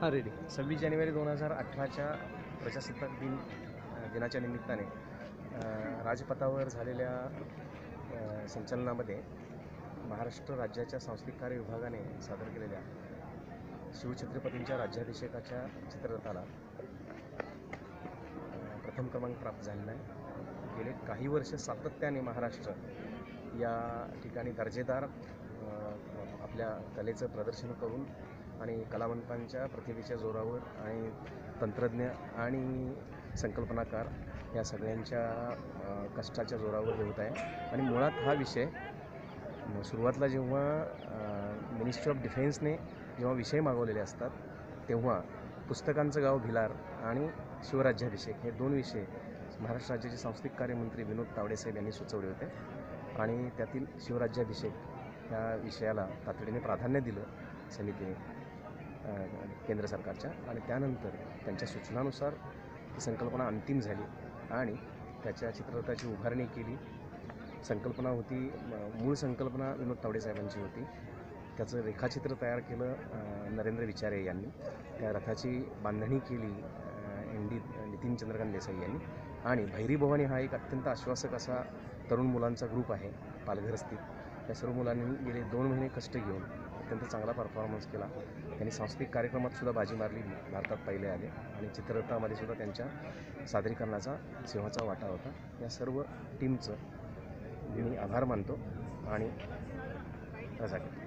हां, रेडी. 26 जानेवारी 2018च्या प्रजासत्ताक दिनाच्या निमित्ताने राजपथावर झालेल्या संचलनामध्ये महाराष्ट्र राज्याच्या सांस्कृतिक कार्य विभागाने सादर केलेल्या शिवछत्रपतींच्या राज्याभिषेकाच्या चित्ररथाला प्रथम क्रमांक प्राप्त झालेला आहे. गेले काही वर्ष सातत्याने महाराष्ट्र या ठिकाणी दर्जेदार आपल्या कलेचं प्रदर्शन करून आणि कलावंतांच्या प्रतिभेच्या जोरावर आणि तंत्रज्ञ आणि संकल्पनाकार या सगळ्यांच्या कष्टाच्या जोरावर होत आहे. आणि मुळात हा विषय सुरुवातीला जेव्हा मिनिस्ट्री ऑफ डिफेन्सने जेव्हा विषय मागवलेले असतात तेव्हा पुस्तकांचं गाव भिलार आणि शिवराज्याभिषेक हे दोन विषय महाराष्ट्र राज्याचे सांस्कृतिक कार्यमंत्री विनोद तावडे साहेब यांनी सुचवले होते आणि त्यातील शिवराज्याभिषेक ह्या विषयाला तातडीने प्राधान्य दिलं समितीने केंद्र सरकारच्या. आणि त्यानंतर त्यांच्या सूचनानुसार ही संकल्पना अंतिम झाली आणि त्याच्या चित्ररथाची उभारणी केली. संकल्पना होती, मूळ संकल्पना विनोद तावडे साहेबांची होती. त्याचं रेखाचित्र तयार केलं नरेंद्र विचारे यांनी. त्या रथाची बांधणी केली नितीन चंद्रकांत देसाई यांनी. आणि भैरी भवानी हा एक अत्यंत आश्वासक असा तरुण मुलांचा ग्रुप आहे पालघर स्थित. या सर्व मुलांनी गेले 2 महिने कष्ट घेऊन अत्यंत चांगला परफॉर्मन्स केला. त्यांनी सांस्कृतिक कार्यक्रमात सुद्धा बाजी मारली, भारतात पहिले आले आणि चित्ररथामध्ये सुद्धा त्यांच्या सादरीकरणाचा सिंहाचा वाटा होता. या सर्व टीमचं मी आभार मानतो आणि रजा घेतो.